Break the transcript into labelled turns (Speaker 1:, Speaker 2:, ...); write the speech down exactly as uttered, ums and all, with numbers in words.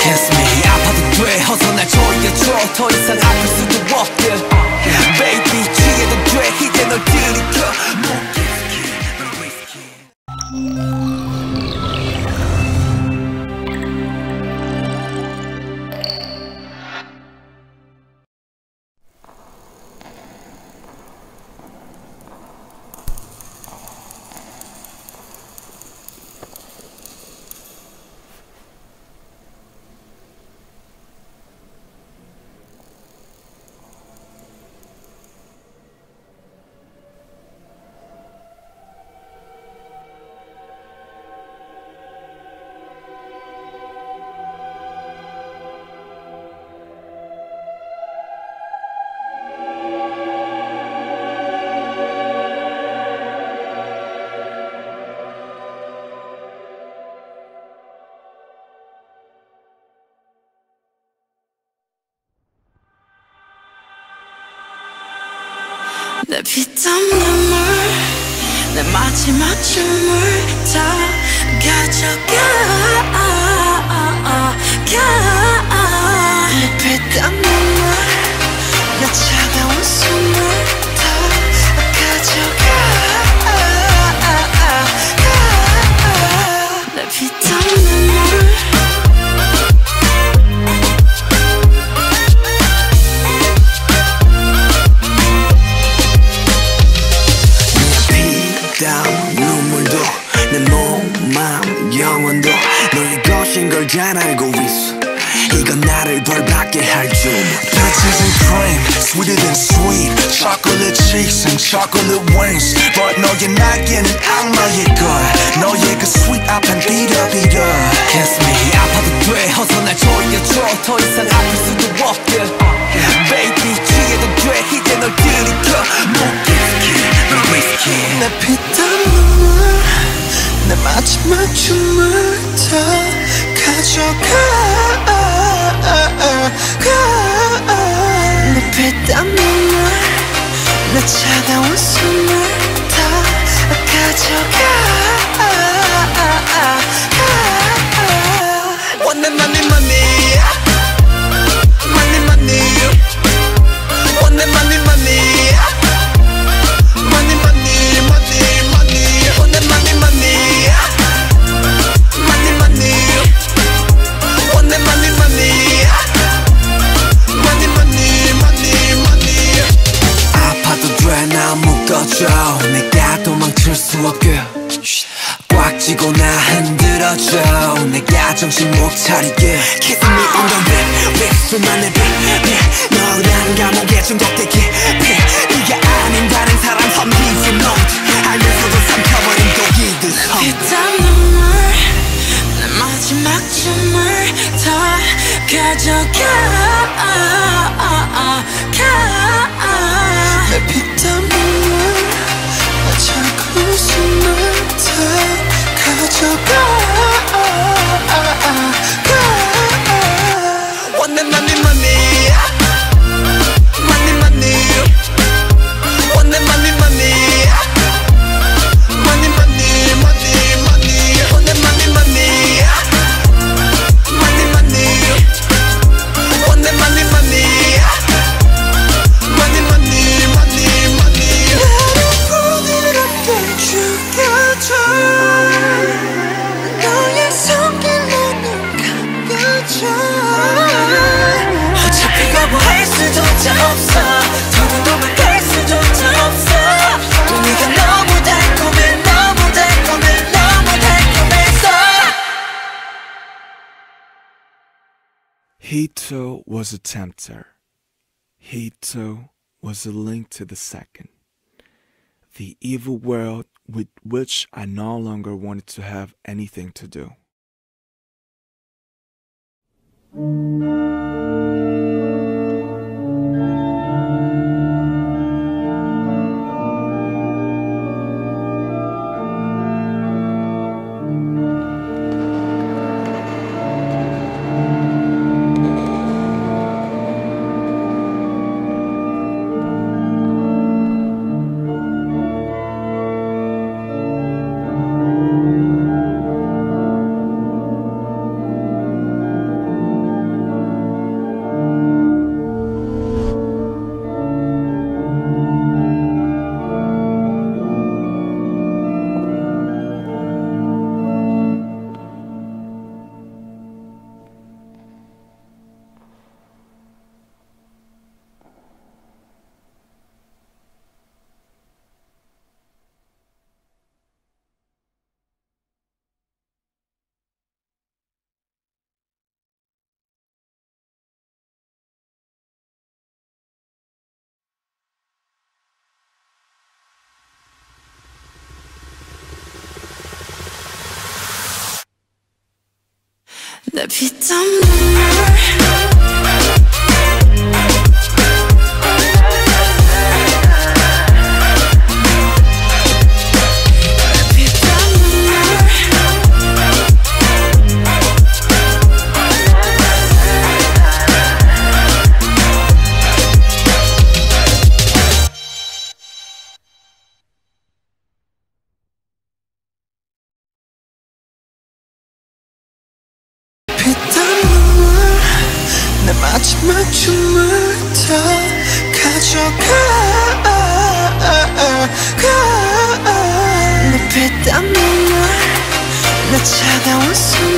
Speaker 1: Kiss me 아파도 돼 어서 날 조여줘 더 이상 아플 수도 없게 Baby 취해도 돼 이제 널 들이켜
Speaker 2: 내 피땀 눈물 내 마지막 춤을 다 가져가 내 피땀 눈물 내 차가운 숨을 다 가져가 내 피땀 눈물
Speaker 1: 눈물도 내 몸, 마음, 영혼도 너의 것인 걸 잘 알고 있어 이건 나를 벌받게 할 줄
Speaker 3: Peaches and cream, sweeter than sweet Chocolate cheeks and chocolate wings But 너의 날개는 악마의 거야 너의 그 sweet 앞엔 비려비려
Speaker 1: Kiss me 아파도 돼 어서 날 조여줘 더 이상 아플 수도 없게 Baby 취해도 돼 이제 널 들이켜
Speaker 2: 내 피땀 눈물 내 마지막 춤을 다 가져가 내 피땀 눈물 내 차가운 숨을 다 가져가 One and money money Money money One and money money Money, money, money, money. Want that money, money. Money, money. Want that money, money. Money, money, money, money.
Speaker 1: 아파도 돼 나 묶어줘 내가 도망칠 수 없게 꽉 쥐고 나 흔들어줘 내가 정신 못 차리게 Kiss me on the lip, lip 수만의 빛 너란 감옥에 중독되게 네가 아닌 다른 사람 섬기지 못 알면서도 삼켜버린 독이듯
Speaker 2: 피땀 눈물 내 마지막 춤을 다 가져가 내 피땀 눈물 내 차가운 숨을 다 가져가
Speaker 1: Want that money, money Money, money Want that money, money Money, money, money, money Want that money, money Money, money Want that money, money Money, money, money, money
Speaker 2: 나를 부드럽게 죽여줘 너의 손길로 눈 감겨줘 어차피 거부할 수조차 없어 더는 도망갈 수조차 없어 또 네가 너무 달콤해 너무 달콤해 너무 달콤해서
Speaker 4: He too was a tempter. He too was a link to the second. The evil world with which I no longer wanted to have anything to do.
Speaker 2: 피땀 눈물 내 마지막 춤을 더 가져가 내 피땀 눈물 내 차가운 손